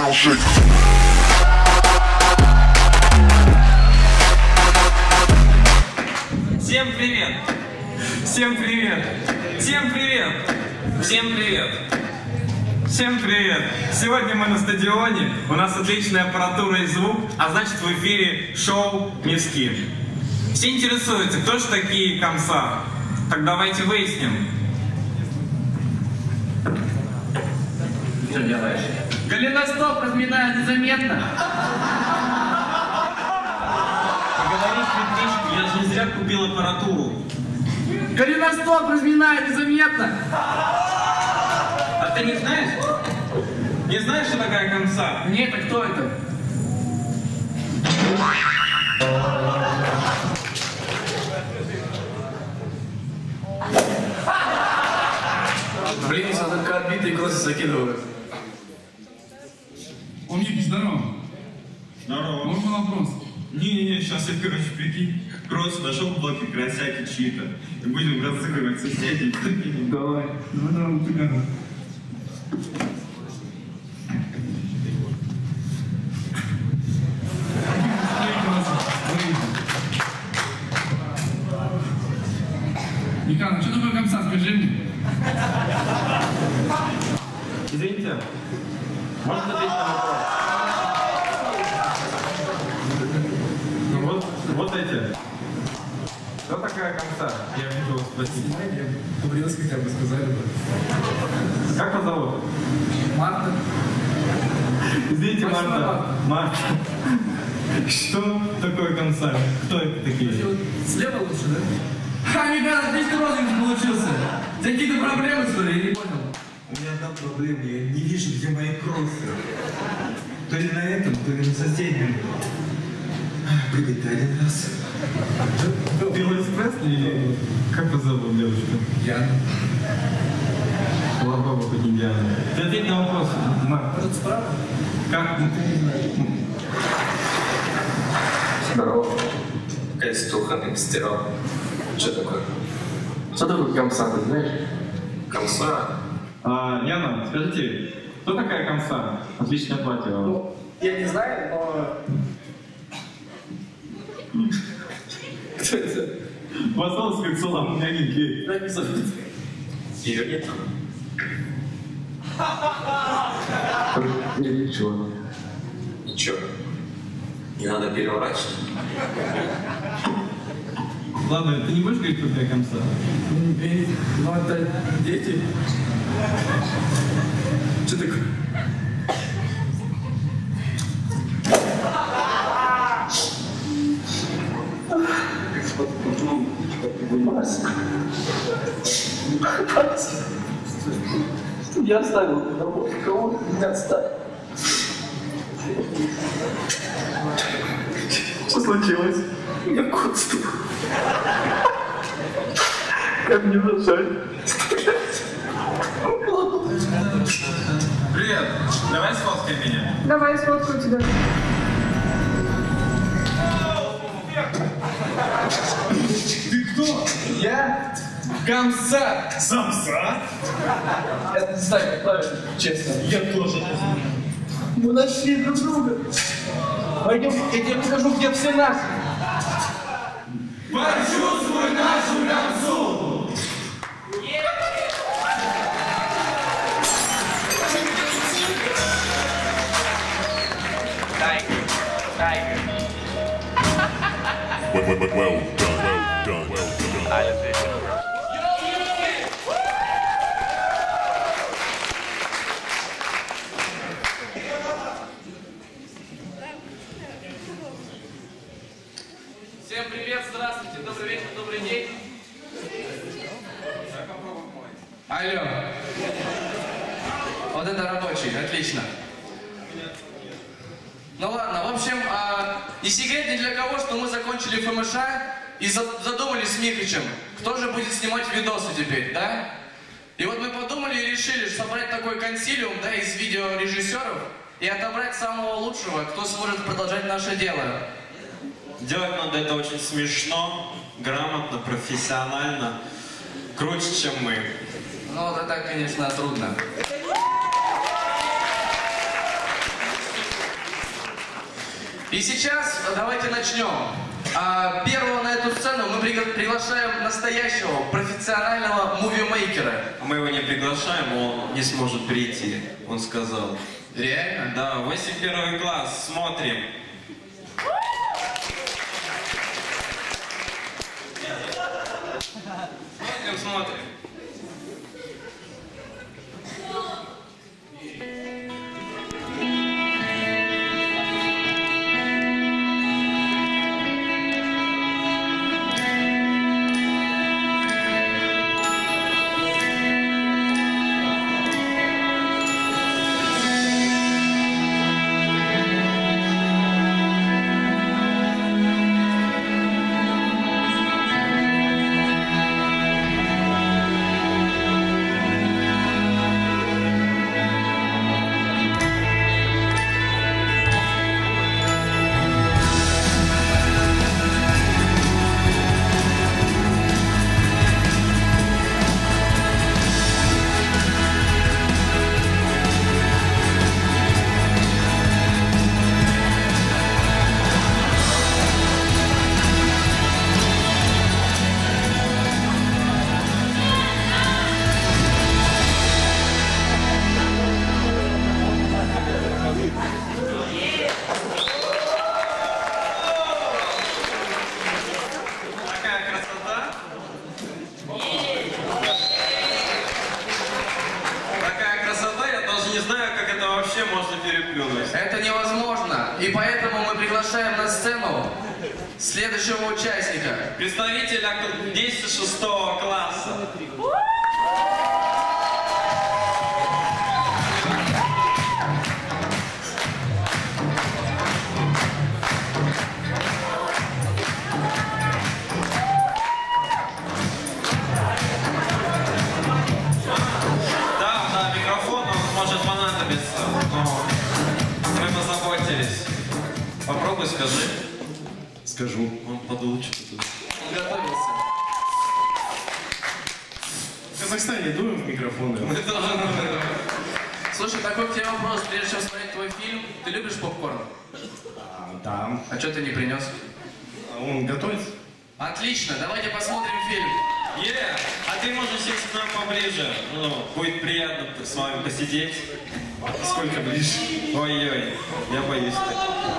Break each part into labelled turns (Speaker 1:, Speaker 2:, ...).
Speaker 1: down, shake.
Speaker 2: Всем привет! Всем привет! Всем привет! Всем привет! Всем привет! Сегодня мы на стадионе, у нас отличная аппаратура и звук, а значит в эфире шоу «Мирски». Все интересуются, кто же такие Комса? Так давайте выясним.
Speaker 3: Что делаешь?
Speaker 2: Голеностоп разминаю незаметно. Поговорить медвежку, я же не зря купил аппаратуру.
Speaker 3: Голеностоп разминаю незаметно.
Speaker 2: А ты не знаешь? Не знаешь, что такая Комса?
Speaker 3: Нет, а кто это? Блин, я только отбитые кроссы закидываю.
Speaker 4: О, Мик, здорово.
Speaker 5: Здорово.
Speaker 4: Можно вопрос?
Speaker 5: Не-не-не, сейчас я, короче, прикинь, кросс нашел в блоке красяки чьи-то. И будем разыгрывать соседей.
Speaker 4: Давай. Давай, утыкаем. Никан, что такое Комса, скажи мне?
Speaker 2: Извините, можно ответить на вопрос? Ну вот эти. Кто такая Комса? Я хочу вас спросить.
Speaker 4: Побрилась хотя бы, сказали бы.
Speaker 2: Как вас зовут?
Speaker 4: Марта.
Speaker 2: Извините, Марта. Марта. Что такое Комса? Кто это такие?
Speaker 3: Слева лучше, да? Ха, Никан, отличный розыгрыш получился. Какие-то проблемы, что ли? Я не понял.
Speaker 5: У меня одна проблема, я не вижу, где мои кроссы. То ли на этом, то ли на соседнем. Прыгать-то один раз.
Speaker 2: Велосипед или как вас зовут, девушка?
Speaker 4: Яна.
Speaker 2: Слава Богу, хоть не Диана. Ты ответь на вопрос, Марта.
Speaker 3: Может, справа?
Speaker 2: Как?
Speaker 6: Здорово. Костюха стирал. Что такое? Что такое Комса, ты знаешь? Комса?
Speaker 2: Яна, скажите, кто такая Комса? Отличное платье.
Speaker 3: Ну, я не знаю, но... Кто это?
Speaker 2: Вас как салам мягенький.
Speaker 3: Дай мне зовут.
Speaker 6: Ее нет. Ничего. Ничего. Не надо переворачивать.
Speaker 2: Ладно, ты не будешь говорить, кто такая Комса?
Speaker 3: Ну, это дети. Что такое? Я оставил работу, кого меня оставил. Что случилось? У меня кот стук. Как мне жаль.
Speaker 2: Привет, давай сфоткай меня.
Speaker 7: Давай, сфоткаю тебя.
Speaker 2: Ты кто?
Speaker 3: Я Комса.
Speaker 2: Самса?
Speaker 3: Я не знаю, как правильно, честно.
Speaker 2: Я тоже.
Speaker 3: Мы нашли друг друга. Пойдем, я тебе покажу, где все наши.
Speaker 2: Почувствуй нашу Комсу!
Speaker 1: Well done.
Speaker 3: Всем привет, здравствуйте, добрый вечер, добрый день. Алло. Вот это рабочий, отлично. Ну ладно, в общем, не секрет ни для кого, что мы закончили ФМШ и задумались с Михычем, кто же будет снимать видосы теперь, да? И вот мы подумали и решили собрать такой консилиум, да, из видеорежиссеров и отобрать самого лучшего, кто сможет продолжать наше дело.
Speaker 5: Делать надо это очень смешно, грамотно, профессионально, круче, чем мы.
Speaker 3: Ну, вот это, конечно, трудно. И сейчас давайте начнем. Первого на эту сцену мы приглашаем настоящего профессионального мувимейкера.
Speaker 6: Мы его не приглашаем, он не сможет прийти. Он сказал.
Speaker 3: Реально?
Speaker 6: Да, 81 класс, смотрим. Смотрим.
Speaker 3: Это невозможно. И поэтому мы приглашаем на сцену следующего участника.
Speaker 6: Представителя 106 класса. Да, микрофон, он может понадобиться. Мы позаботились. Попробуй, скажи.
Speaker 1: Скажу.
Speaker 6: Он подул что-то тут.
Speaker 3: Он готовился.
Speaker 1: В Казахстане дуем в микрофоны.
Speaker 3: Слушай, такой к тебе вопрос. Прежде чем смотреть твой фильм, ты любишь попкорн?
Speaker 1: Да.
Speaker 3: А что ты не принес?
Speaker 1: Он готовится?
Speaker 3: Отлично, давайте посмотрим фильм.
Speaker 6: А ты можешь сесть к нам поближе. Ну, будет приятно с вами посидеть.
Speaker 1: Сколько ближе?
Speaker 6: Ой-ой, я боюсь так.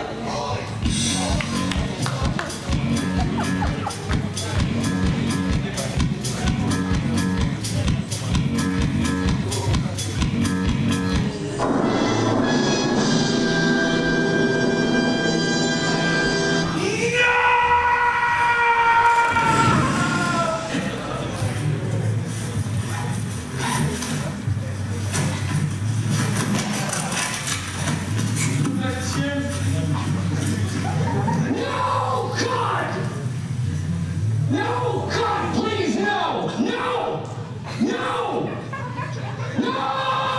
Speaker 7: No! God, please, no! No! No! No!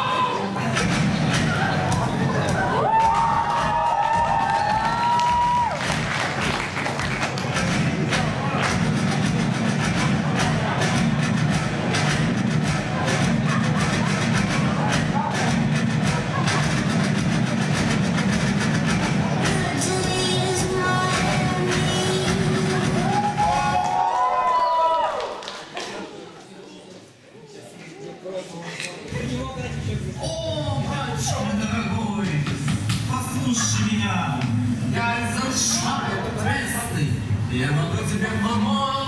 Speaker 8: О, батюшка дорогой, послушай меня. Я из Аршана крестный. Я могу тебе помочь.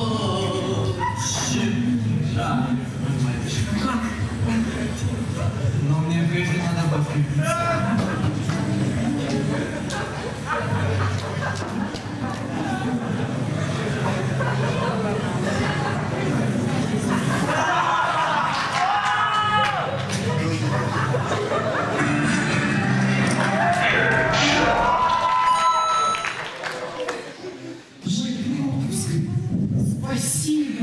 Speaker 8: Да, мальчик. Но мне прежде надо подкрепиться.
Speaker 7: Спасибо.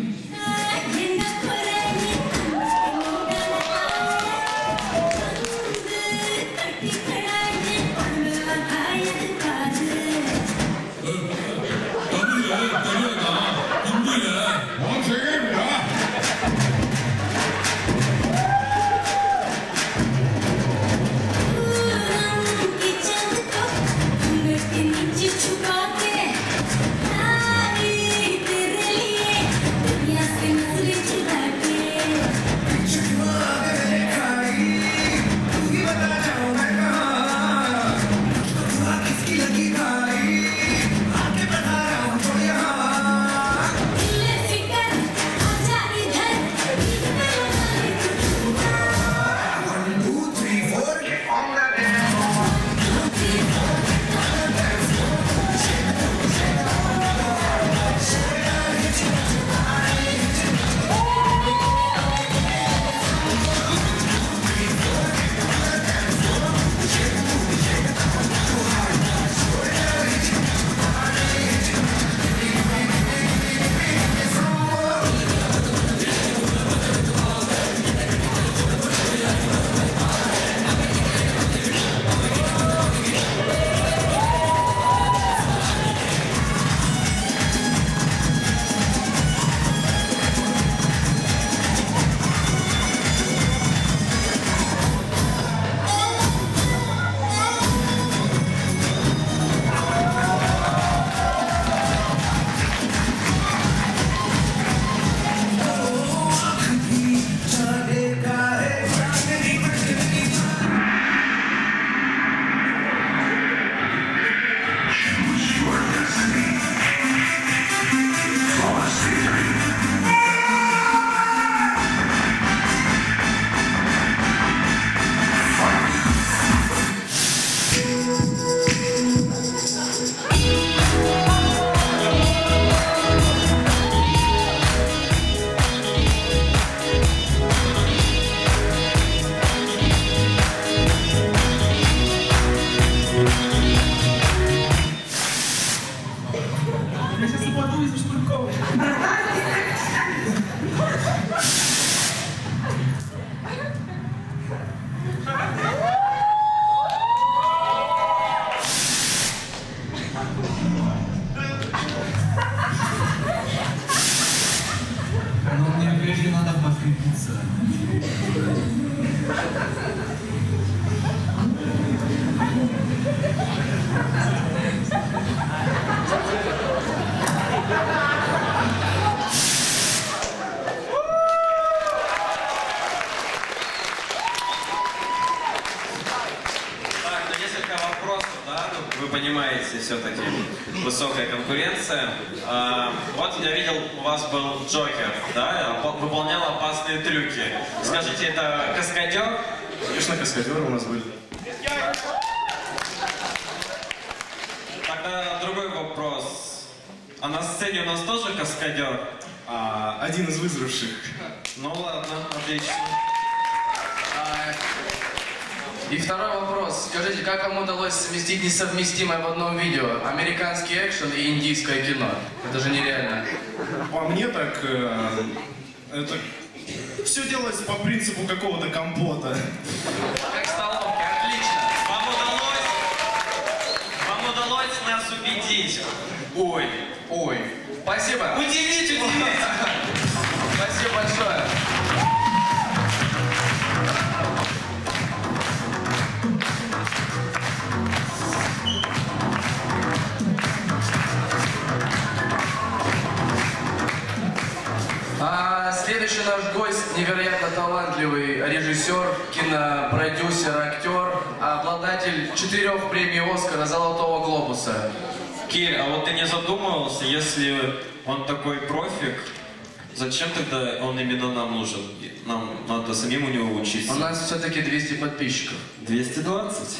Speaker 9: Спасибо.
Speaker 6: Вы понимаете, все-таки высокая конкуренция. Вот я видел, у вас был Джокер, да? Выполнял опасные трюки. Скажите, это каскадер?
Speaker 1: Конечно, каскадеры у нас были.
Speaker 6: Тогда другой вопрос. А на сцене у нас тоже каскадер?
Speaker 1: Один из выживших.
Speaker 6: Ну ладно, отлично.
Speaker 3: И второй вопрос. Скажите, как вам удалось совместить несовместимое в одном видео? Американский экшен и индийское кино. Это же нереально.
Speaker 1: По мне так, это все делается по принципу какого-то компота.
Speaker 3: Как столовки, отлично.
Speaker 6: Вам удалось нас убедить.
Speaker 3: Ой. Спасибо.
Speaker 6: Удивить.
Speaker 3: Спасибо большое. Следующий наш гость — невероятно талантливый режиссер, кинопродюсер, актер, обладатель 4 премий Оскара, Золотого глобуса.
Speaker 6: Кирь, а вот ты не задумывался, если он такой профик, зачем тогда он именно нам нужен? Нам надо самим у него учиться.
Speaker 3: У нас все-таки 200 подписчиков.
Speaker 6: 220?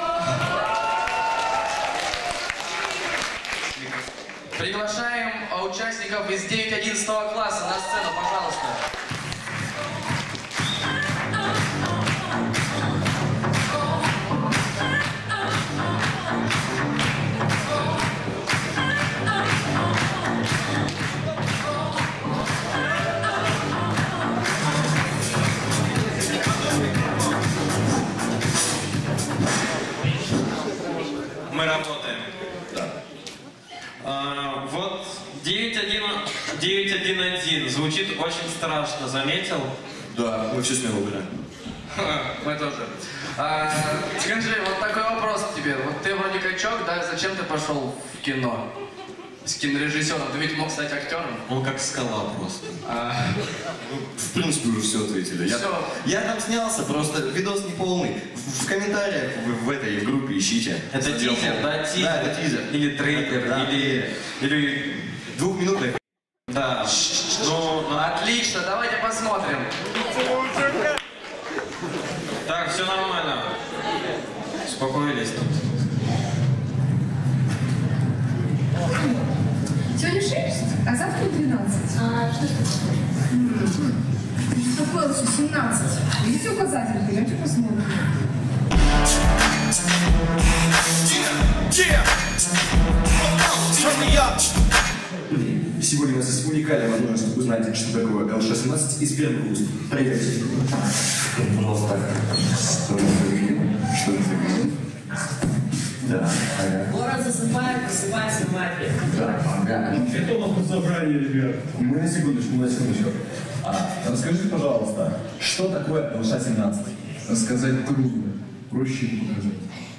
Speaker 3: Приглашаем участников из 9-11 класса на сцену, пожалуйста.
Speaker 6: Мы работаем. Да. Вот 911 звучит очень страшно, заметил?
Speaker 1: Да, мы все смело убираем.
Speaker 3: Мы тоже. Скажи, вот такой вопрос к тебе. Вот ты вроде качок, да? Зачем ты пошел в кино? с кинорежиссером? Ты ведь мог стать актером?
Speaker 9: Он как скала просто.
Speaker 10: В принципе, уже все ответили. Я там снялся, просто видос не полный. В комментариях в этой группе ищите.
Speaker 6: Это тизер, да? Тизер.
Speaker 10: Да, это тизер.
Speaker 6: Или трейлер,
Speaker 10: да.
Speaker 6: или...
Speaker 10: Двухминутный.
Speaker 6: Да.
Speaker 3: Ну, отлично, давайте посмотрим.
Speaker 6: Так, все нормально. Успокоились тут.
Speaker 11: Сегодня 6, а завтра 12. А что это такое? Что 17. Видите указатель? Пойдемте посмотрим.
Speaker 12: Сегодня у нас есть уникальная возможность узнать, что такое L16 из первых уст. Проверьте. Пожалуйста. Что это за вин? Что это за вин? Да, ага.
Speaker 13: Город засыпает, просыпается мафия.
Speaker 12: Так, ага.
Speaker 4: Это у нас тут собрание, ребят.
Speaker 12: Мы на секундочку. Расскажите, пожалуйста, что такое L16?
Speaker 4: Рассказать трудно. Проще показать.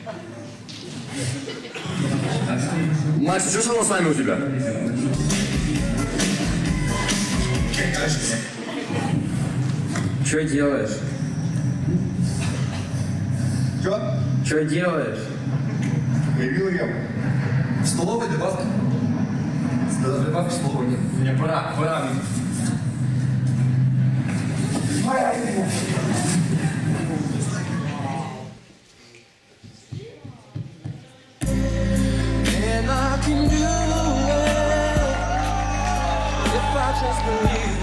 Speaker 12: Макс, что же с вами у тебя?
Speaker 14: Что делаешь?
Speaker 12: Чё?
Speaker 14: Что делаешь?
Speaker 12: Ревью ем. В столовой добавки? Добавки в столовой нет. Мне пора.
Speaker 15: And I can do it if I just believe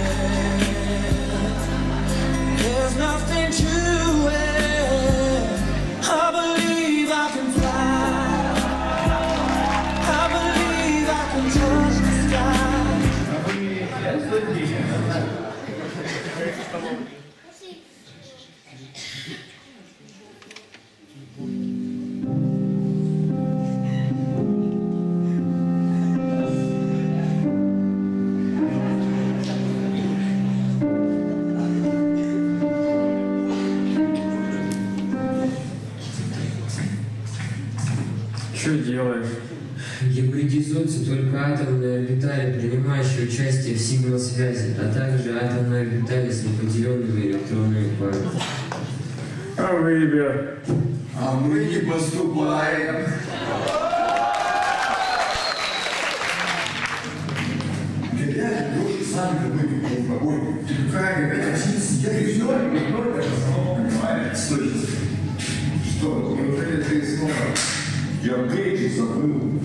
Speaker 15: it. There's nothing to it. I believe I can fly. I believe I can touch the sky.
Speaker 14: Что делаешь? Гибридизуются только атомные орбитали, принимающие участие в сигнал-связи, а также атомные орбитали с неподеленными электронными парами.
Speaker 12: А вы, ребят? А мы не поступаем. Реально, дружи сами какой-нибудь огонь. Ты какая, опять общись, я не знаю, никто это понимает. Стой. Что, неужели ты снова? Я гречи забыл.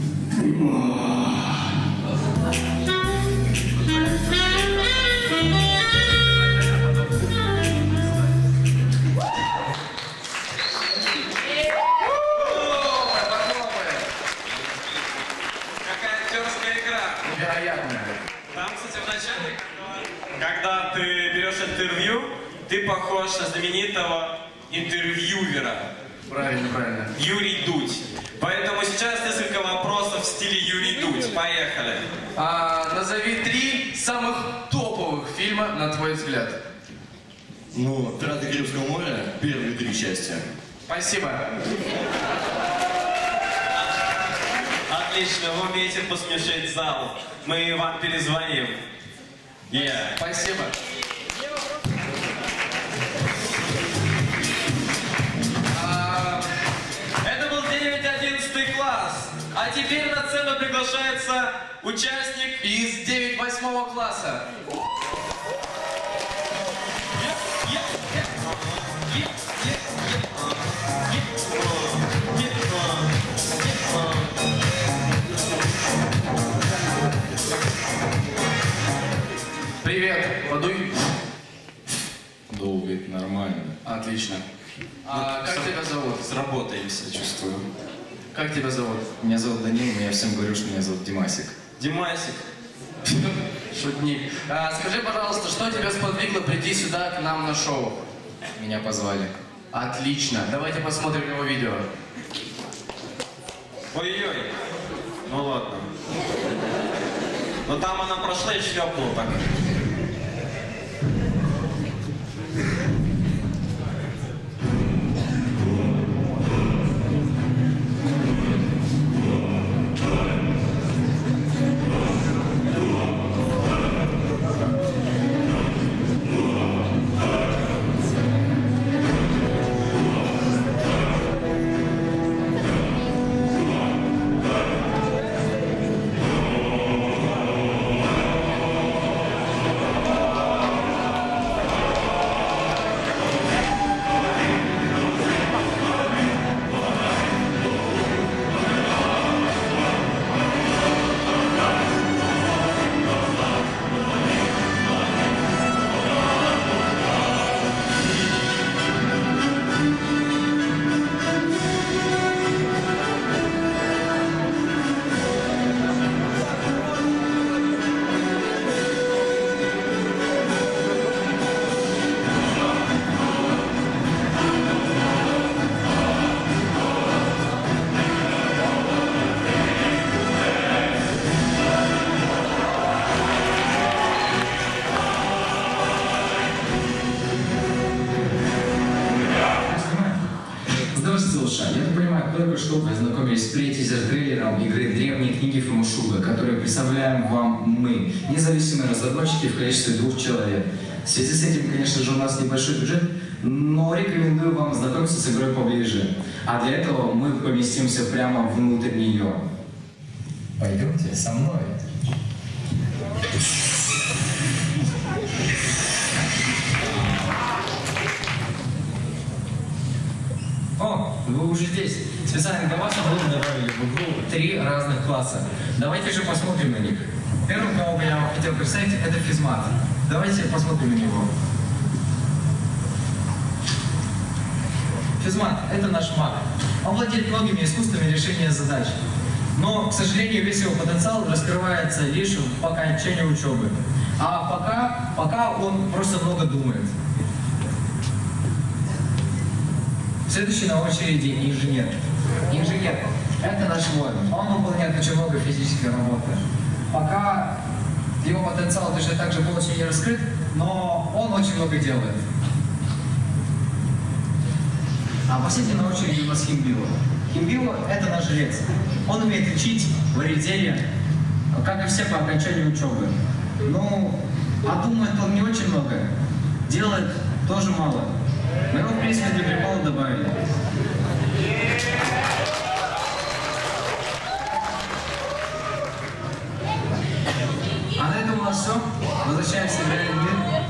Speaker 6: Там, кстати, в начале, когда ты берешь интервью, ты похож на знаменитого интервьюера.
Speaker 3: Правильно.
Speaker 6: Юрий Дудь. Поэтому сейчас несколько вопросов в стиле Юрий Дудь. Поехали.
Speaker 3: Назови 3 самых топовых фильма, на твой взгляд.
Speaker 10: Ну, «Пираты Карибского моря», первые 3 части.
Speaker 3: Спасибо.
Speaker 6: Отлично, вы умеете посмешить зал. Мы вам перезвоним.
Speaker 3: Спасибо.
Speaker 6: Это был 9-11 класс. А теперь на сцену приглашается участник
Speaker 3: из 9-8 класса. Привет, подуй.
Speaker 9: Долго, нормально.
Speaker 3: Отлично. Как тебя зовут?
Speaker 9: Сработаемся, чувствую.
Speaker 3: Как тебя зовут?
Speaker 9: Меня зовут Данил, но я всем говорю, что меня зовут Димасик.
Speaker 6: Димасик.
Speaker 3: Шутник. Скажи, пожалуйста, что тебя сподвигло прийти сюда к нам на шоу?
Speaker 9: Меня позвали.
Speaker 3: Отлично. Давайте посмотрим его видео.
Speaker 6: Ой-ой. Ну ладно. Но там она прошла и шлепнула так.
Speaker 16: только что познакомились с плей-тизер-трейлером игры «Древние книги Фумушуга», которую представляем вам мы, независимые разработчики в количестве 2 человек. В связи с этим, конечно же, у нас небольшой бюджет, но рекомендую вам знакомиться с игрой поближе. А для этого мы поместимся прямо внутрь нее. Пойдемте со мной. О, вы уже здесь. Специально для вас мы добавили в игру 3 разных класса. Давайте же посмотрим на них. Первым, кого бы я хотел представить, это Физмат. Давайте посмотрим на него. Физмат – это наш маг. Он владеет многими искусствами решения задач. Но, к сожалению, весь его потенциал раскрывается лишь по окончанию учебы. А пока он просто много думает. Следующий на очереди инженер. Инженер – это наш воин. Он выполняет очень много физической работы. Пока его потенциал точно так же полностью не раскрыт, но он очень много делает. А последний на очереди у нас Химбио. Химбио – это наш жрец. Он умеет лечить, варить зелья, как и все по окончанию учебы. Ну, а думает он не очень много, делает тоже мало. Мы его, в принципе, для прикола добавили. А на этом у нас все. Возвращаемся в реальный мир.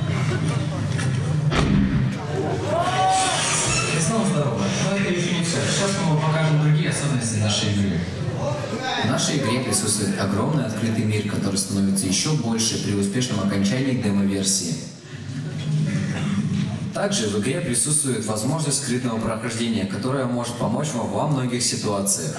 Speaker 16: И снова здорово. Но это еще не все. Сейчас мы вам покажем другие особенности нашей игры.
Speaker 17: В нашей игре присутствует огромный открытый мир, который становится еще больше при успешном окончании демо-версии. Также в игре присутствует возможность скрытного прохождения, которая может помочь вам во многих ситуациях.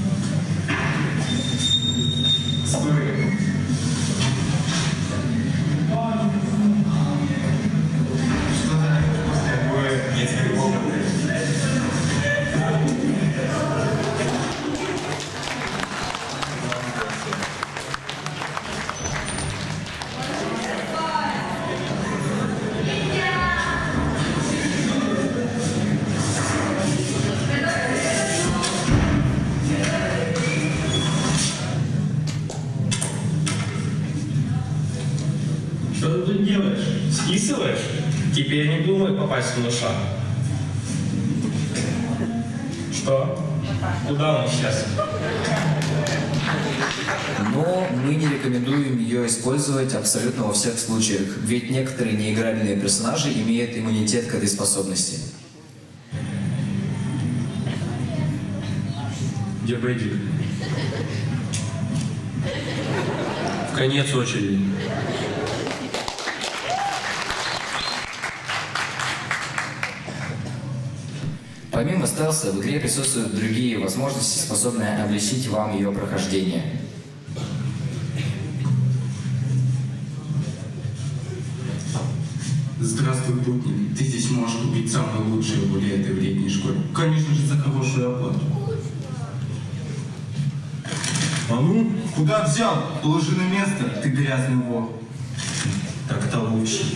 Speaker 2: Что ты тут делаешь? Списываешь? Теперь не думай попасть в Нуша. Что? Куда он сейчас?
Speaker 17: Но мы не рекомендуем ее использовать абсолютно во всех случаях, ведь некоторые неиграбельные персонажи имеют иммунитет к этой способности.
Speaker 2: Где Бэйджик? В конец очереди.
Speaker 17: Помимо стелса, в игре присутствуют другие возможности, способные облегчить вам ее прохождение.
Speaker 5: Здравствуй, путник. Ты здесь можешь купить самые лучшие булеты в летней школе. Конечно же, за хорошую оплату. А ну, куда взял? Положи на место, ты грязный вор. Так-то лучше.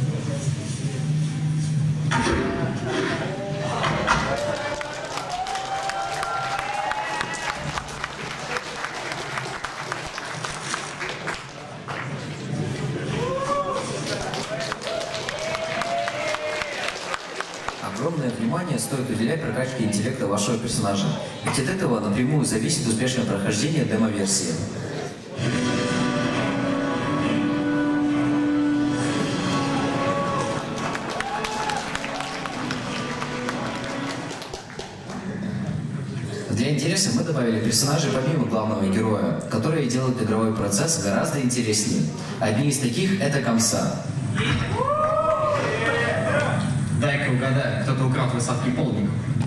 Speaker 17: Огромное внимание стоит уделять прокачке интеллекта вашего персонажа, ведь от этого напрямую зависит успешное прохождение демо-версии. Для интереса мы добавили персонажей помимо главного героя, которые делают игровой процесс гораздо интереснее. Одни из таких — это Комса.
Speaker 14: Дай-ка угадаю, кто-то украл твой сладкий полдник.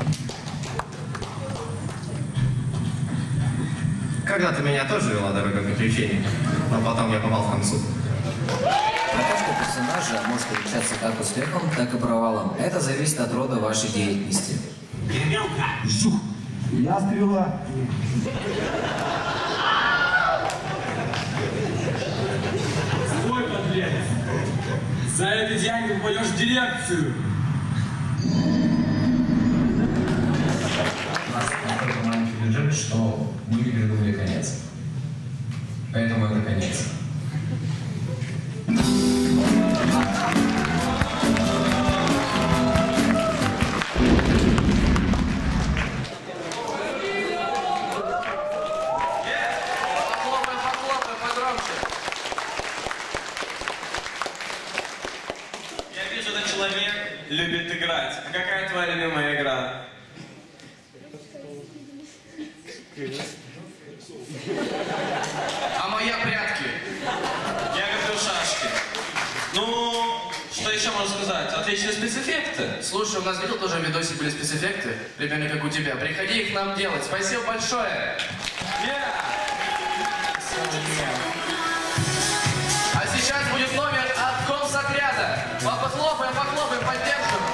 Speaker 14: Когда-то меня тоже вела дорога приключений, но потом я попал в Комсу.
Speaker 17: Прокачка персонажа может отличаться как успехом, так и провалом. Это зависит от рода вашей деятельности.
Speaker 5: Жух! Я стрела.
Speaker 2: Стой, подлец! За это день ты попадешь в дирекцию!
Speaker 16: что мы не придумали конец. Поэтому это конец.
Speaker 3: Похлопай подробнее.
Speaker 6: Я вижу, этот человек любит играть. А какая твоя любимая игра?
Speaker 3: А моя прятки.
Speaker 6: Я люблю шашки. Ну, что еще можно сказать? Отличные спецэффекты.
Speaker 3: Слушай, у нас видел тоже в видосе были спецэффекты, примерно как у тебя. Приходи их нам делать. Спасибо большое. А сейчас будет номер от комсотряда. Похлопаем, поддержим.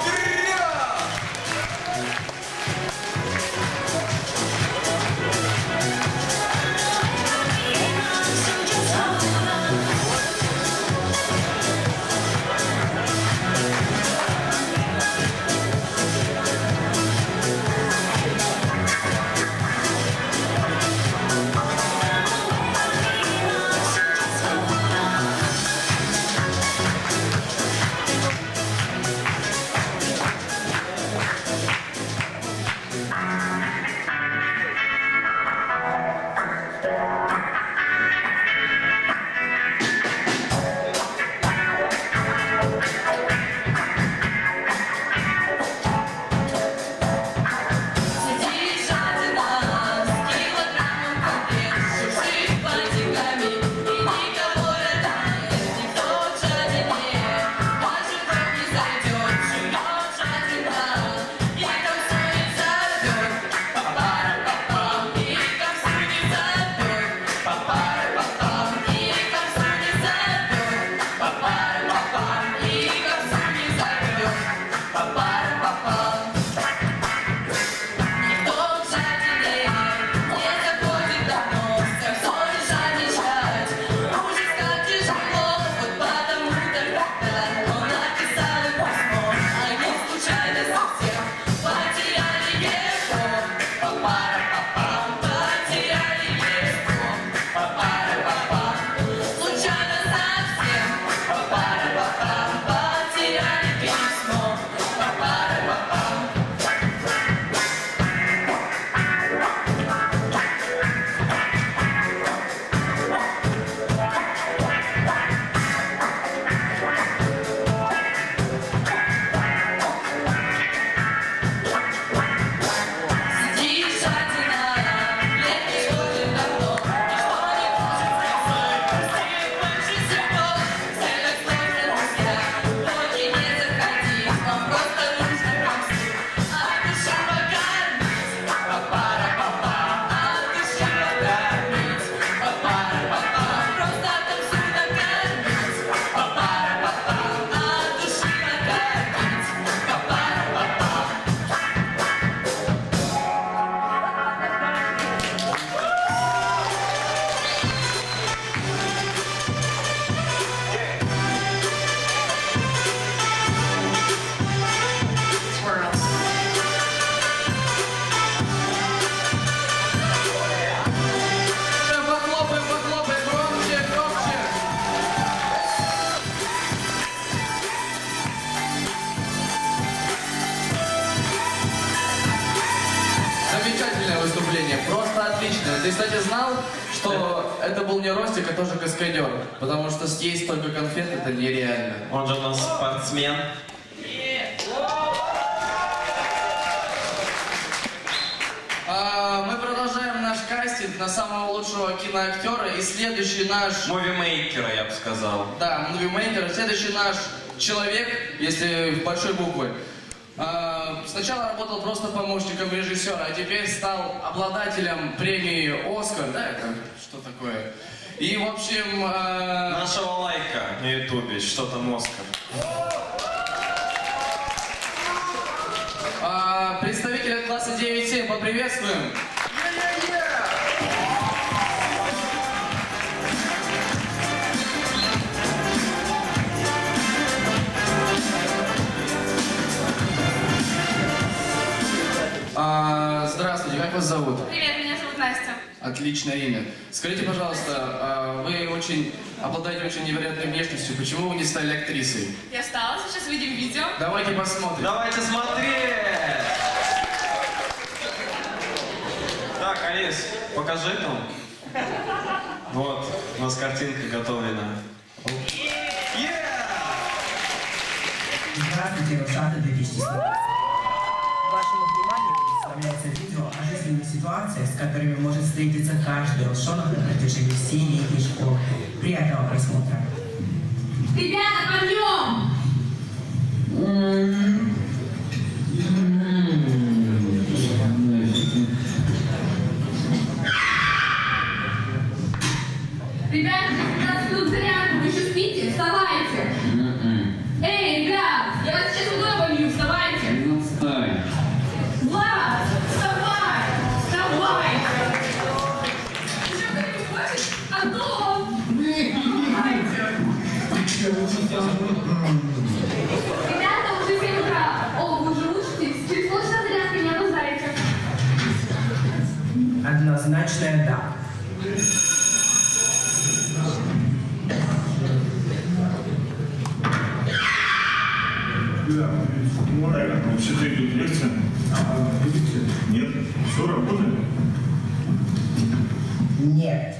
Speaker 3: Просто отлично. Ты, кстати, знал, что это был не Ростик, а тоже каскадер? Потому что съесть столько конфет — это нереально.
Speaker 6: Он же у нас спортсмен.
Speaker 3: Мы продолжаем наш кастинг на самого лучшего киноактера. И следующий наш...
Speaker 6: Мувимейкера, я бы сказал.
Speaker 3: Да, мувимейкера. Следующий наш человек, если большой буквы. Сначала работал просто помощником режиссера, а теперь стал обладателем премии «Оскар». Да, это что такое? И, в общем...
Speaker 6: Нашего лайка на ютубе, что там «Оскар».
Speaker 3: Представителя класса 9-7 поприветствуем. Здравствуйте, как вас зовут?
Speaker 18: Привет, меня зовут Настя.
Speaker 3: Отличное имя. Скажите, пожалуйста, вы обладаете очень невероятной внешностью. Почему вы не стали актрисой?
Speaker 18: Я стала, сейчас видим видео.
Speaker 3: Давайте посмотрим.
Speaker 6: Давайте смотреть! Так, Алис, покажи там. Вот, у нас картинка готовлена.
Speaker 19: Здравствуйте, Росата 2017. Вашему вниманию представляется видео о жизненных ситуациях, с которыми может встретиться каждый росшонок на протяжении всей летней школы. Приятного просмотра.
Speaker 18: Ребята, подъем! Ребята, 15 минут зарядку, вы еще спите? Вставайте! Эй, ребят, я вас сейчас водой полью, вставайте!
Speaker 20: Ну, встань!
Speaker 18: Влад, вставай! Вставай! Еще кто-нибудь хочет? Антон! Ребята, уже 7 утра. О, вы уже учитесь? Через полчаса зарядка не опоздаете.
Speaker 19: Однозначное да.
Speaker 4: Да, вообще-то идут лекции. Нет, все, работаем?
Speaker 19: Нет.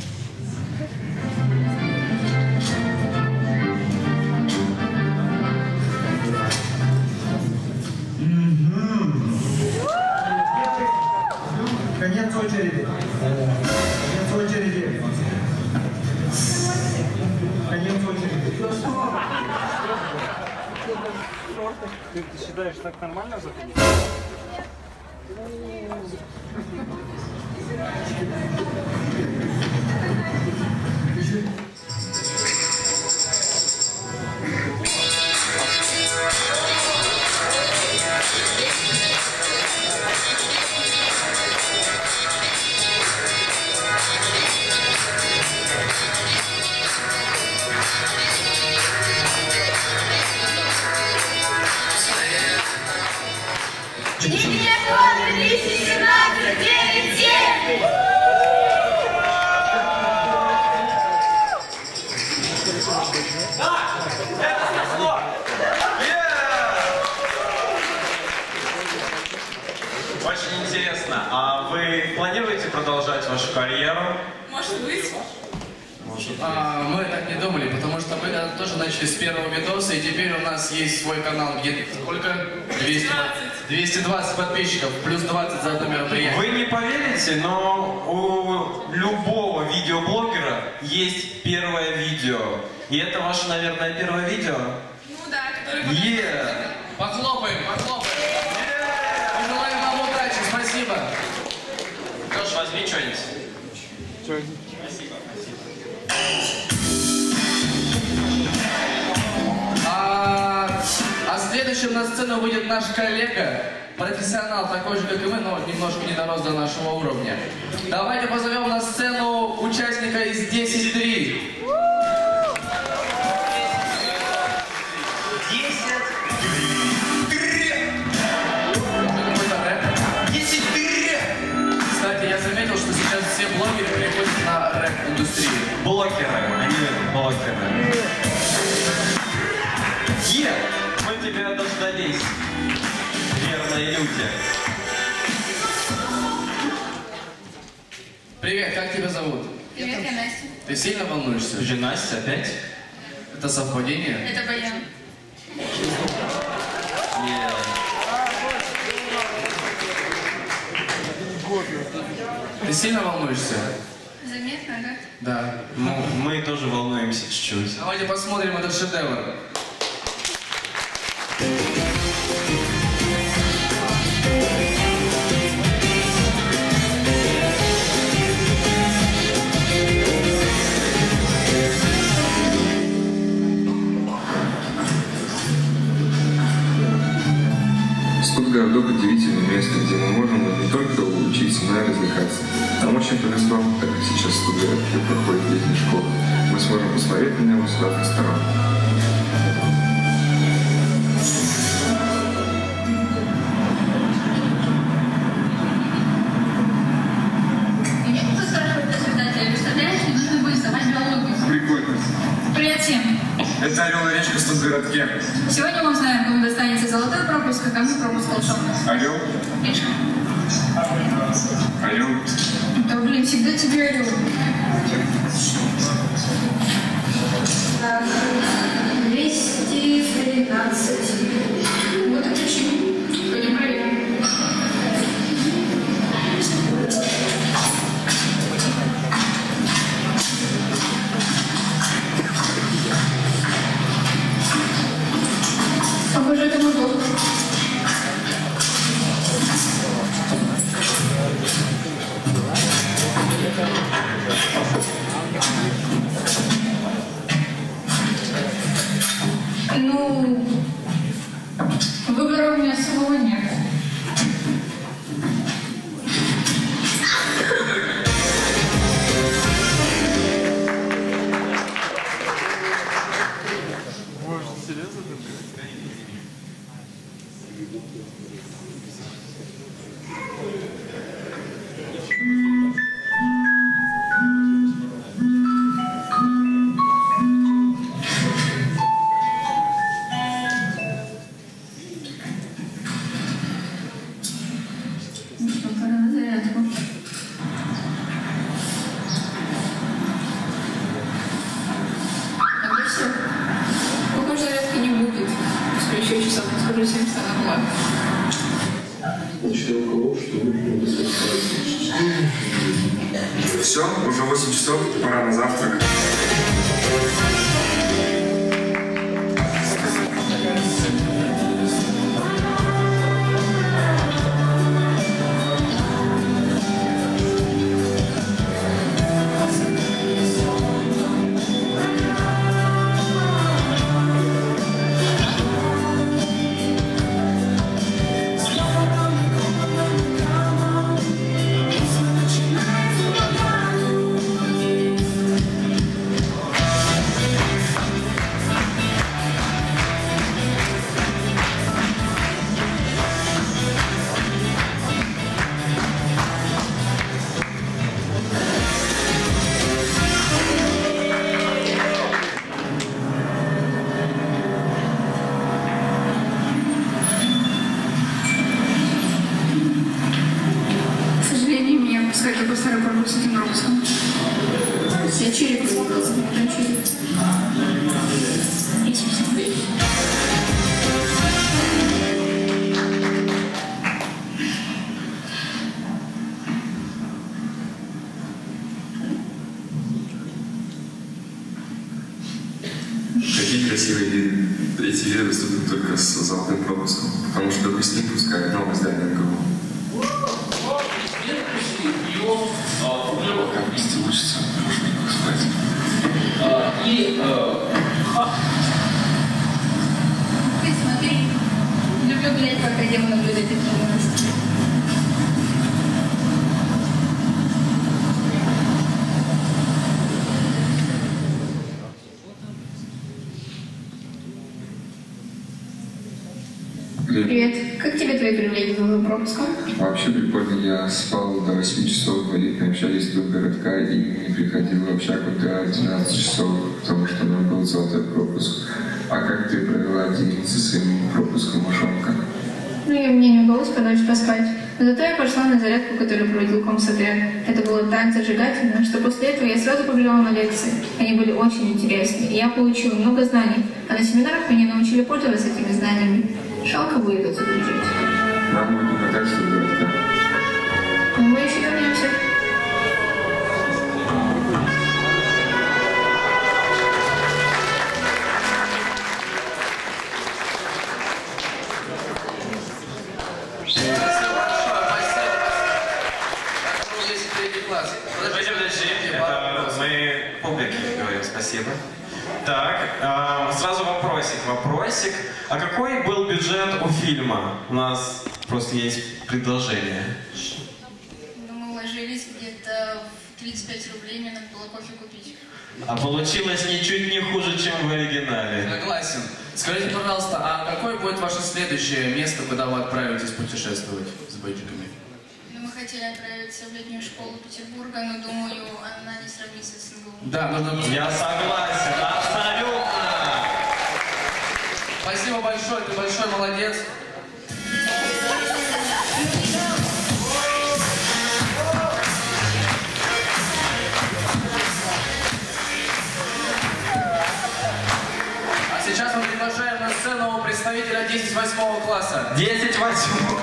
Speaker 5: Конец очереди. Конец очереди. Конец очереди.
Speaker 21: Ты считаешь, так нормально заходить?
Speaker 18: Интеллектуал 2017, 9-7!
Speaker 6: Очень интересно. А вы планируете продолжать вашу карьеру?
Speaker 18: Может быть.
Speaker 3: Мы так не думали, потому что мы тоже начали с первого видоса, и теперь у нас есть свой канал, где сколько? 220 подписчиков, плюс 20 за одно мероприятие.
Speaker 6: Вы не поверите, но у любого видеоблогера есть первое видео. И это ваше, наверное, первое видео?
Speaker 18: Ну да, которое...
Speaker 3: Похлопаем, похлопаем. Мы желаем вам удачи, спасибо.
Speaker 6: Леш, возьми что-нибудь.
Speaker 21: Спасибо.
Speaker 3: А следующим на сцену выйдет наш коллега, профессионал такой же, как и мы, но немножко не дорос до нашего уровня. Давайте позовем на сцену участника из 10-3. 10-3. Кстати, я заметил, что сейчас все блогеры переходят на рэп-индустрию.
Speaker 6: Блогеры, они блогеры. Мы тебя дождались, верные люди.
Speaker 3: Привет, как тебя зовут?
Speaker 18: Привет, я Настя.
Speaker 3: Ты сильно волнуешься?
Speaker 6: Же Настя опять?
Speaker 3: Это совпадение?
Speaker 18: Это Баян.
Speaker 3: Ты сильно волнуешься?
Speaker 18: Заметно, да?
Speaker 3: Да.
Speaker 6: Ну, мы тоже волнуемся чуть-чуть.
Speaker 3: Давайте посмотрим этот шедевр.
Speaker 22: Студгородок — удивительное место, где мы можем не только учиться, но и развлекаться. Нам очень повезло, так как сейчас в Студгородке проходит летняя школа. Мы сможем посмотреть на него с разных сторон. Кем?
Speaker 11: Сегодня мы узнаем, кому достанется золотой пропуск, а кому пропуск волшебный.
Speaker 22: Орел?
Speaker 11: Мишка.
Speaker 22: Орел?
Speaker 11: Да, блин, всегда тебе орел. 213. Вот это чего? Пойдем проверим. Похоже, это мой долг. Ну, выбора у меня особого нет.
Speaker 21: Может, серьезно?
Speaker 11: Пора на зарядку. Это все. Похоже, зарядки не будет. Еще часов, скажу, 7 стану была.
Speaker 22: Все, уже 8 часов, пора на завтрак.
Speaker 11: К сожалению, меня пускали по старой пробу с этим пропуском. Я череп выбрала, там череп.
Speaker 22: Какие красивые виды. Эти виды доступны только с золотым пропуском, потому что только с ним пускают новое здание на голову. Как вместе учатся, можно не спать.
Speaker 11: Ты смотри. Люблю глядеть, как я наблюдать эти новости. Привет. Как тебе твои привилегии за пропуском?
Speaker 22: Вообще прикольно, я спал до 8 часов, двоих общались до городка и не приходил в общагу до 12 часов, потому что нам был золотой пропуск. А как ты провела день со своим пропуском, мужонка?
Speaker 11: Ну и мне не удалось под ночь поспать. Но зато я пошла на зарядку, которую проводил комсотряд. Это было так зажигательно, что после этого я сразу побежала на лекции. Они были очень интересные, и я получила много знаний. А на семинарах меня научили пользоваться этими знаниями. Жалко будет отсюда жить.
Speaker 22: Нам будет не хватать, что городка.
Speaker 11: Но мы еще вернемся.
Speaker 6: Подожди, это мы публике говорим спасибо. Так, сразу вопросик. А какой был бюджет у фильма? У нас просто есть предложение.
Speaker 11: Ну, мы уложились где-то в 35 рублей, мне надо было кофе купить.
Speaker 6: А получилось ничуть не хуже, чем в оригинале.
Speaker 3: Согласен. Скажите, пожалуйста, а какое будет ваше следующее место, куда вы отправитесь путешествовать с бейджиками?
Speaker 11: Ну, мы хотели отправиться в летнюю школу Петербурга, но думаю, она не сравнится с НГУ.
Speaker 3: Да, нужно...
Speaker 6: Я согласен, абсолютно.
Speaker 3: Спасибо большое, ты большой молодец. А сейчас мы приглашаем на сцену представителя 10-8 класса.
Speaker 2: 10-8.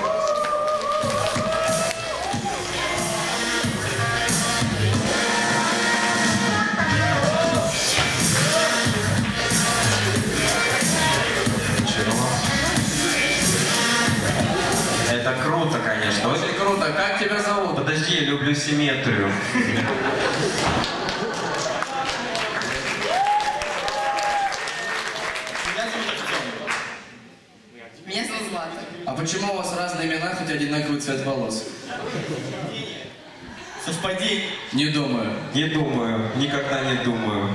Speaker 2: Это круто, конечно.
Speaker 3: Очень круто. Как тебя зовут?
Speaker 2: Подожди, я люблю симметрию.
Speaker 8: Меня зовут Злата.
Speaker 3: А почему у вас разные имена, хоть одинаковый цвет волос?
Speaker 2: Совпадение?
Speaker 3: Не думаю.
Speaker 2: Не думаю. Никогда не думаю.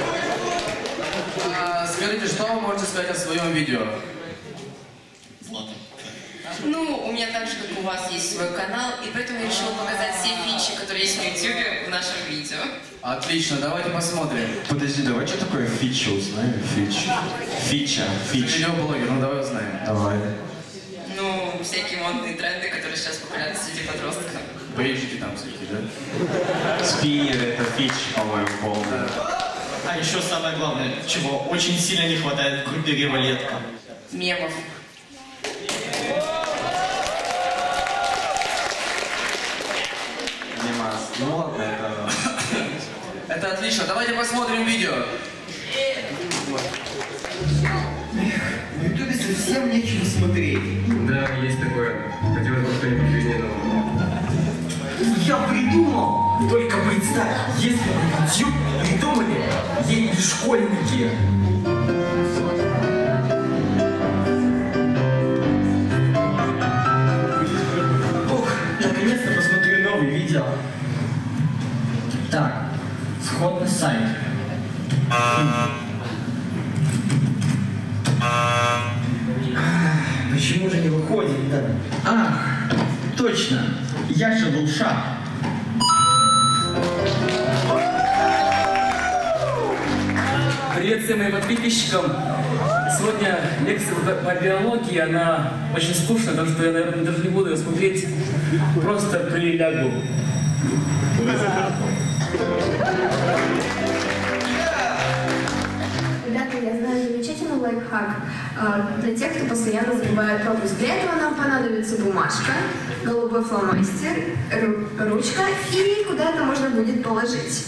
Speaker 3: Скажите, что вы можете сказать о своем видео?
Speaker 8: Злата. Ну, у меня так же, как у вас, есть свой канал, и поэтому я решила показать все фичи, которые есть в YouTube, в нашем видео.
Speaker 3: Отлично, давайте посмотрим.
Speaker 2: Подожди, давай, что такое фича узнаем? Фича.
Speaker 3: Видеоблогер, ну давай узнаем.
Speaker 2: Давай.
Speaker 8: Ну, всякие модные тренды, которые сейчас популярны среди подростков.
Speaker 3: Бейджики там всякие, да?
Speaker 2: Спиннер — это фич, по-моему, полный.
Speaker 20: А еще самое главное, чего очень сильно не хватает в группе Револетка.
Speaker 8: Мемов.
Speaker 2: Ну ладно, это...
Speaker 3: Это отлично, давайте посмотрим видео.
Speaker 5: На ютубе совсем нечего смотреть.
Speaker 14: Да, есть такое. Хотелось бы что-нибудь жизненного.
Speaker 5: Я придумал! Только представь, если бы YouTube придумали ей школьники. Ух, наконец-то посмотрю новые видео. Так, вход на сайт. Почему же не выходит-то? Ах, точно, я же был шаг.
Speaker 23: Привет всем моим подписчикам. Сегодня лекция по биологии, она очень скучная, потому что я, наверное, даже не буду ее смотреть. Просто прилягу.
Speaker 11: Ребята, я знаю замечательный лайфхак для тех, кто постоянно забывает пропуск. Для этого нам понадобится бумажка, голубой фломастер, ручка и куда это можно будет положить.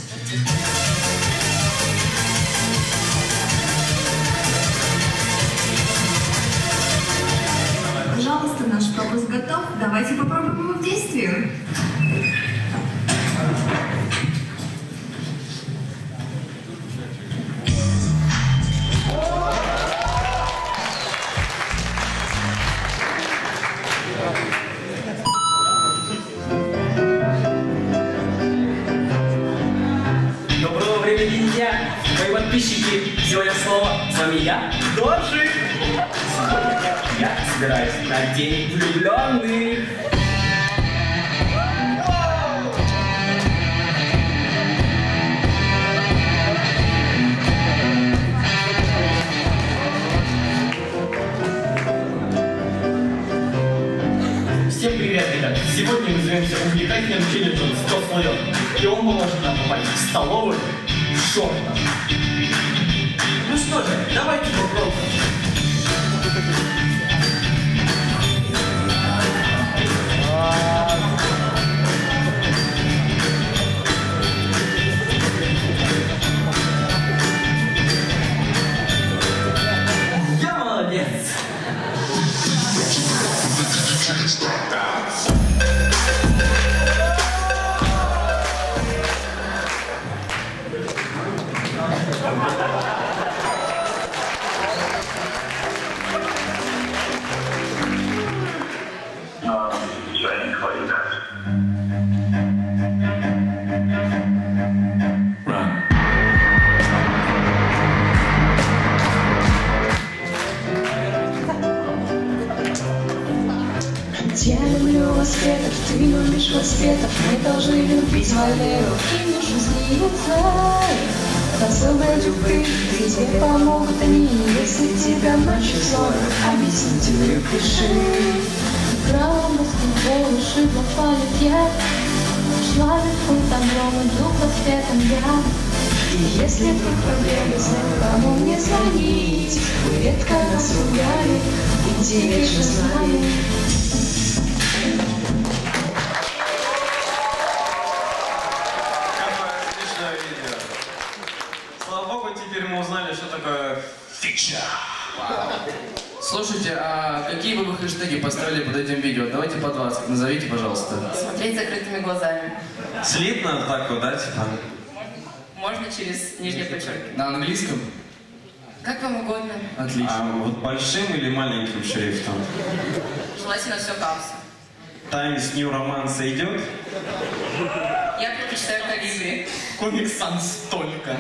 Speaker 11: Пожалуйста, наш пропуск готов. Давайте попробуем его в действии.
Speaker 23: Доброго времени дня, мои подписчики. Сегодня слово с вами я, Дожик. Сегодня я собираюсь на день влюбленных. Всем привет, ребят! Сегодня мы займемся увлекательным челленджем 100 слоев. И он поможет нам попасть в столовую в шортах. Ну что же, давайте попробуем. Я молодец!
Speaker 15: Я люблю воспетов, ты любишь воспетов. Мы должны любить Валеру и нашу снится.
Speaker 1: способной любви, и тебе помогут они, если тебя ночью злой, объяснительную пиши. Правом баскетболу шибла палит я, шла верхом таблом, иду под светом я. И если вдруг проблемы, знай, кому мне звонить. Вы редко нас ругали, и теперь же знали.
Speaker 6: Слава богу, теперь мы узнали, что такое фикшн.
Speaker 3: Слушайте, а какие бы вы хэштеги поставили под этим видео? Давайте по 20, назовите, пожалуйста.
Speaker 8: Смотреть закрытыми глазами.
Speaker 6: Слитно так вот, да, типа?
Speaker 8: Можно через нижнее подчеркивание.
Speaker 3: На английском?
Speaker 8: Как вам угодно.
Speaker 3: Отлично.
Speaker 6: А вот большим или маленьким шрифтом?
Speaker 8: Желательно все капсом.
Speaker 6: Times New Romance идет?
Speaker 8: Я предпочитаю калибри.
Speaker 3: Комик Санс только.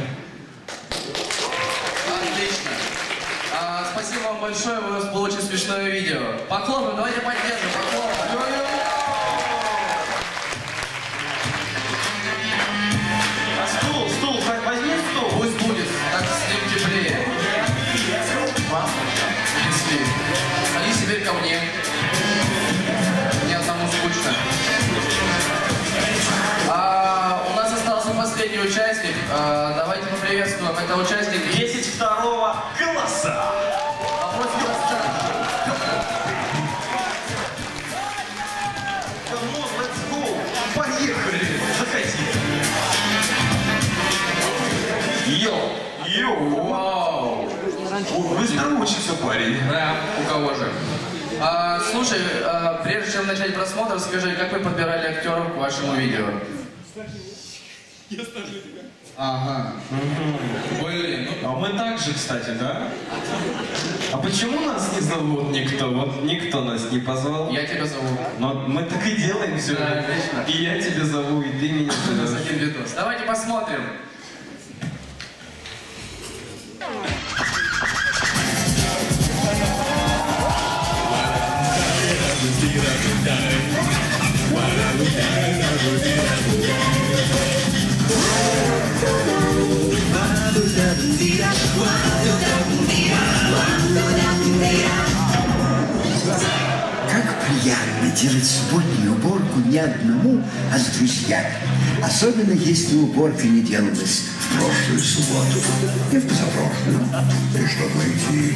Speaker 3: Отлично. Спасибо вам большое, у нас было очень смешное видео. Поклоны, давайте поддержим, поклоны.
Speaker 6: А стул, возьми стул.
Speaker 3: Пусть будет, так с ним теплее. Если. Садись теперь ко мне. Мне одному скучно. У нас остался последний участник. Давайте поприветствуем. Это участник
Speaker 6: 10-2 класса.
Speaker 10: Поехали! Заходи!
Speaker 3: Йоу! Вау!
Speaker 10: Быстро учится парень.
Speaker 3: Да, у кого же? Слушай, прежде чем начать просмотр, скажи, как вы подбирали актеров к вашему видео? Ага. Были.
Speaker 6: А мы также, кстати, да? А почему нас не зовут никто? Вот никто нас не позвал.
Speaker 3: Я тебя зову.
Speaker 6: Но мы так и делаем все.
Speaker 3: Да, отлично.
Speaker 6: И я тебя зову, и ты меня зовешь.
Speaker 3: Один видос. Давайте посмотрим.
Speaker 7: Как приятно делать субботнюю уборку не одному, а с друзьями. Особенно если уборка не делалась в прошлую субботу и в позапрошлую. И чтобы идти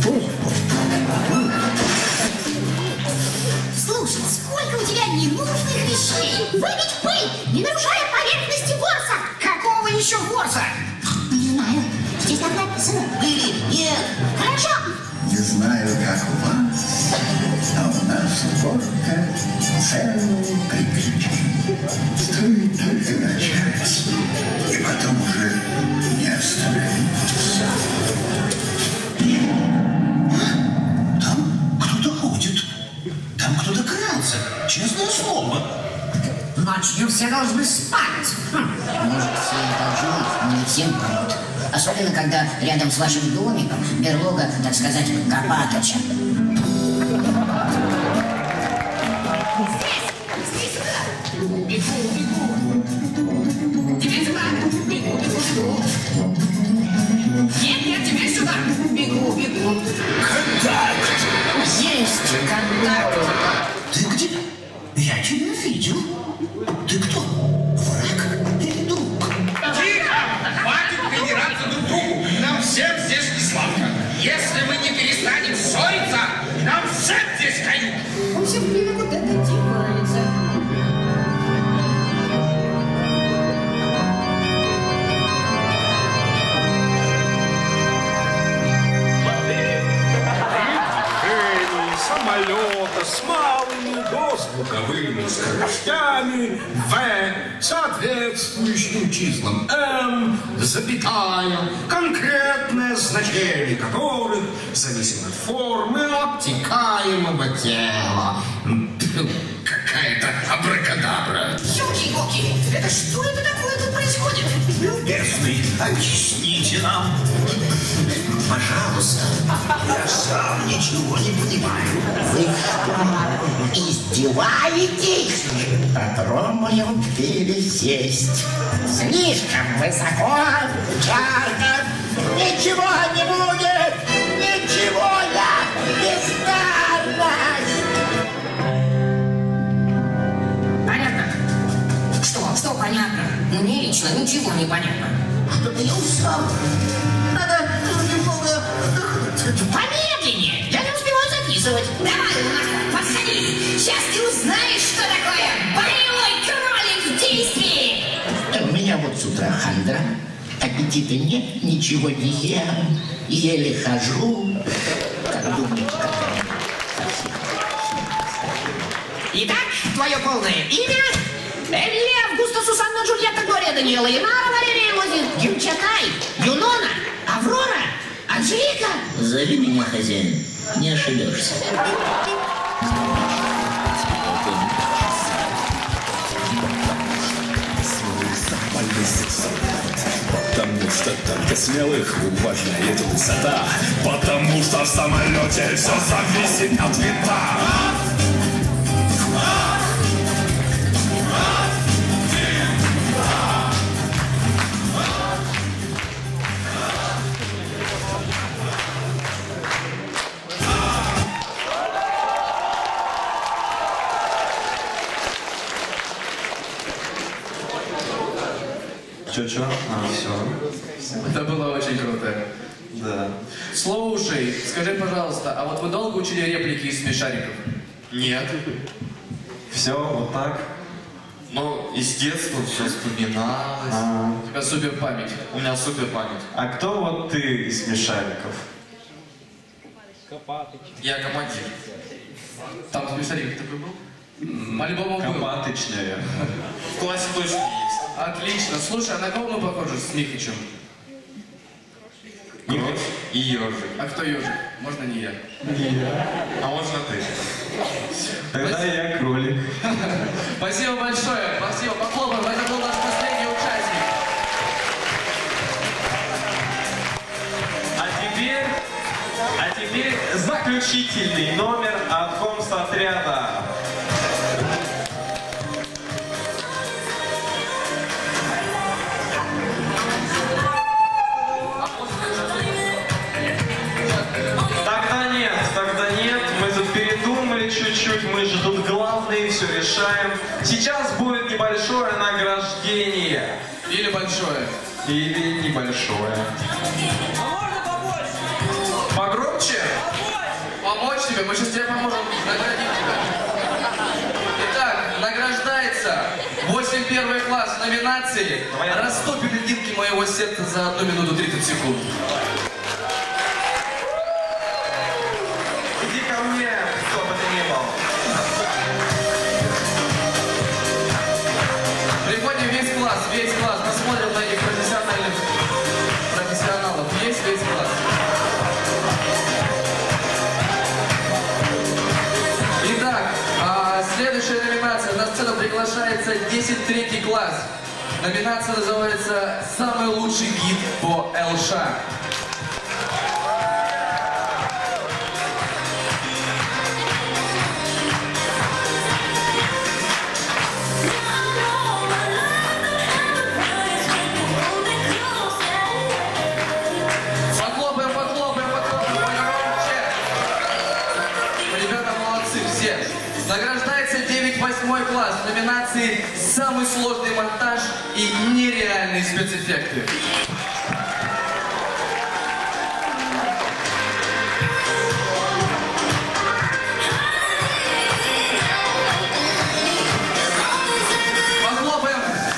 Speaker 13: Слушай, сколько у тебя ненужных вещей! Выбить пыль, не нарушая поверхности ворса! Какого еще ворса? Не знаю. Здесь так написано. Или нет? Хорошо.
Speaker 7: не знаю, как у вас, а у нас уборка целое приключение. Стоит только начать, и потом уже не остановиться.
Speaker 12: Там кто-то ходит. Там кто-то крался. Честное слово.
Speaker 13: Ночью все должны спать.
Speaker 24: Может, все и должны, но не всем помогут. Особенно, когда рядом с вашим домиком берлога, так сказать, Карпатыча.
Speaker 13: Тебе сюда. Бегу, бегу, бегу. Нет, нет, тебе сюда. Бегу, бегу.
Speaker 12: Контакт.
Speaker 13: Есть контакт.
Speaker 12: Ты где? Я тебя видел. Ты кто? Враг или друг?
Speaker 25: Тихо! Хватит придираться друг к другу! Нам всем здесь не сладко! Если мы не перестанем ссориться, нам всем здесь кают!
Speaker 13: Он все время куда-то девается.
Speaker 26: Самолета с малыми дозвуковыми скоростями В, соответствующим числам М, запятая, конкретное значение которых зависит от формы обтекаемого тела. Какая-то абракадабра.
Speaker 13: Ёлки-ёлки, Это что это такое тут происходит?
Speaker 4: Любезный, объясните нам. Пожалуйста. Я сам ничего не понимаю.
Speaker 13: Вы что, издеваетесь?
Speaker 4: Попробуем пересесть.
Speaker 13: Слишком высоко, жарко. Ничего не будет. Ничего, я беспомощен. Понятно? Что понятно? Мне лично ничего не понятно.
Speaker 4: Что-то я устал. Надо немного отдохнуть.
Speaker 13: Помедленнее! Я не успеваю записывать. Давай, Луна, подходи. Сейчас ты узнаешь, что такое боевой кролик в действии.
Speaker 4: У меня вот с утра хандра. Аппетита нет, ничего не ем. Еле хожу. Как думаете, какая?
Speaker 13: Итак, твое полное имя? Эмилия Августа Сусанна Джульетта Глория Даниэла Инара Валерия Лозин Гюнчакай Юнона Аврора Анжелика.
Speaker 4: Зови меня хозяин, не ошибешься.
Speaker 9: Потому что только смелых уважает высота. Потому что в самолете все зависит от винта.
Speaker 6: Чё? Все.
Speaker 3: Это было очень круто.
Speaker 6: Да.
Speaker 3: Слушай, скажи, пожалуйста, а вот вы долго учили реплики из смешариков?
Speaker 6: Нет. Все вот так. Ну, из детства все вспоминалось.
Speaker 3: У тебя супер память.
Speaker 6: У меня супер память. А кто вот ты из смешариков?
Speaker 3: Я командир. Там смешарик такой был? По-любому был.
Speaker 6: Копатыч, наверное. В классе точно есть.
Speaker 3: Отлично. Слушай, а на кого мы похожи с Михичем?
Speaker 6: Михач и Ёжик.
Speaker 3: А кто Ёжик? Можно не я?
Speaker 6: Не я. А можно ты? Тогда я кролик.
Speaker 3: Спасибо большое. Спасибо. Похлопаем. Это был наш последний участник.
Speaker 6: А теперь заключительный номер от комсотряда. Тогда нет, мы тут передумали чуть-чуть, мы же тут главные, все решаем. Сейчас будет небольшое награждение.
Speaker 3: Или большое.
Speaker 6: Или небольшое.
Speaker 3: А можно побольше?
Speaker 6: Погромче?
Speaker 3: Помочь тебе? Мы сейчас тебе поможем наградить тебя. Итак, награждается 8 первый класс в номинации «Растопи льдинки моего сердца за 1 минуту 30 секунд».
Speaker 6: Иди ко мне, кто бы ты ни был.
Speaker 3: Приходим весь класс, посмотрим на этих профессионалов. Весь класс. Итак, следующая номинация. На сцену приглашается 10 третий класс. Номинация называется «Самый лучший гид по ЛШ». Награждается 9-8 класс в номинации «Самый сложный монтаж и нереальные спецэффекты». Похлопаем!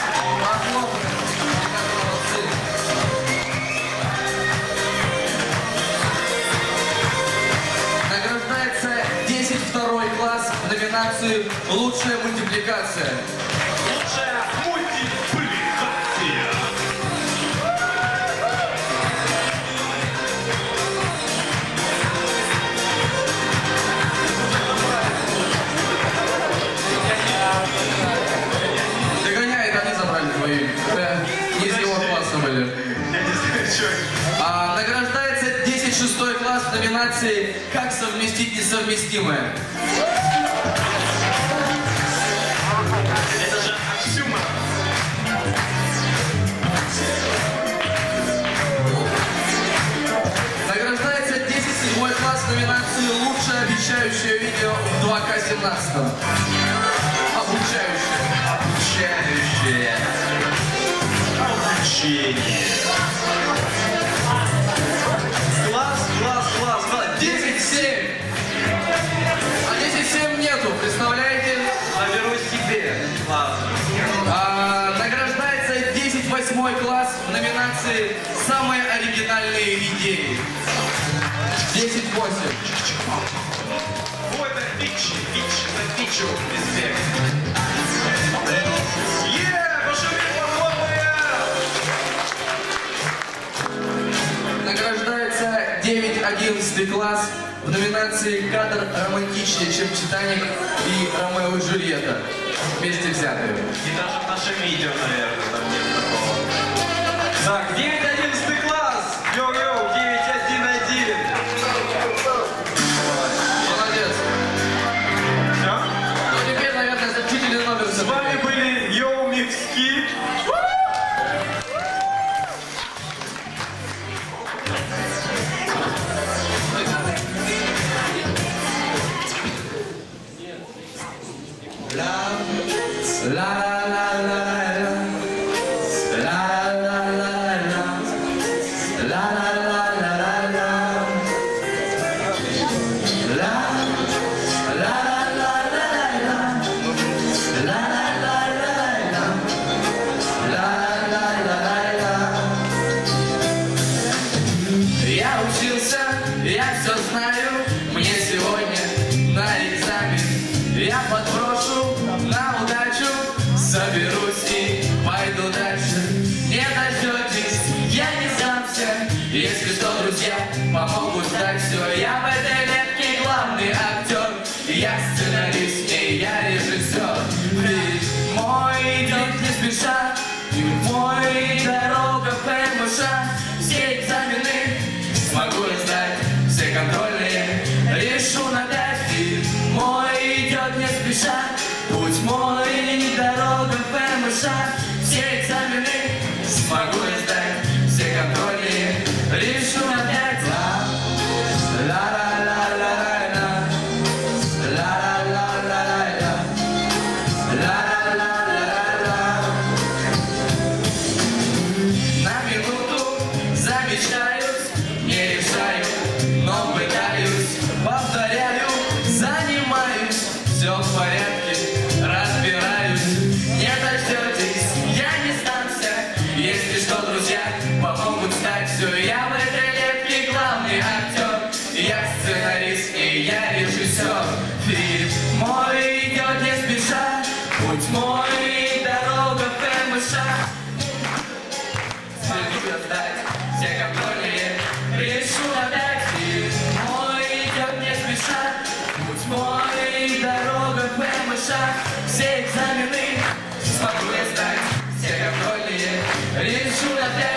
Speaker 3: Награждается 10-2 класс в номинацию «Лучшая мультипликация».
Speaker 9: Лучшая мультипликация.
Speaker 3: Догоняет, они забрали. совместить несовместимое.
Speaker 6: Это же оксюмор.
Speaker 3: Награждается 10-й класс в номинации «Лучшее обучающее видео в 2К17». Обучающее.
Speaker 6: Обучающее. Обучение. Класс.
Speaker 3: 10-7. А 10-7 нету, представляете?
Speaker 6: Наберу себе. Ладно.
Speaker 3: Награждается 10-8 класс в номинации «Самые оригинальные идеи». 10-8.
Speaker 6: Вот это Вичи, это Вичу, респект.
Speaker 3: Награждается 9-11 класс в номинации «Кадр романтичнее, чем Титаник» и «Ромео и Джульетта». Вместе взятые.
Speaker 6: И даже в нашем видео, наверное, там нет такого. Так, 9-11 класс! Йоу-йоу, 9-1-1.
Speaker 3: Молодец.
Speaker 6: Все?
Speaker 3: Ну теперь, наверное, заключительный номер.
Speaker 6: С вами были Йоу Микски.
Speaker 3: Я учился, я все знаю, мне сегодня на экзамен. Я подброшу на удачу, соберусь и пойду дальше. Не дождетесь, я не сдамся, если что, друзья помогут сдать все. Я в этой лепке главный актер, я сценарист, и я режиссер. Ведь мой идет не спеша, и мой дорога в ПМШ. Все экзамены смогу я сдать, все контрольные решу на 5. И мой идет не спеша, путь мой, дорога в ПМШ. Все экзамены смогу я сдать, все контрольные решу на 5. На минуту замечаюсь, не решаю, но пытаюсь, повторяю, занимаюсь, все в порядке, разбираюсь. Не дождетесь, я не сдамся, если что, друзья помогут стать все. Я в этой лепке главный актер, я сценарист и я режиссер. Фильм мой идет не спеша, путь мой, дорога в ПМШ. Смогу сдать все контрольные, решу на 5. Фильм мой идет не спеша, путь мой, дорога в ПМШ. Все экзамены смогу я сдать, все контрольные решу на 5.